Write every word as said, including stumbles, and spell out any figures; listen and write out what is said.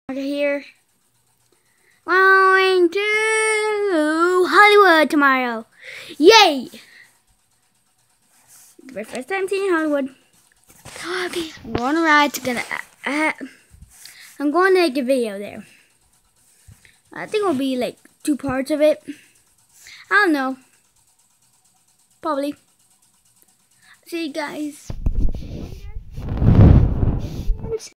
Here. Going to Hollywood tomorrow. Yay! It's my first time seeing Hollywood. Okay, I'm going to ride. It's gonna. Uh, I'm going to make a video there. I think it'll be like two parts of it. I don't know. Probably. See you guys.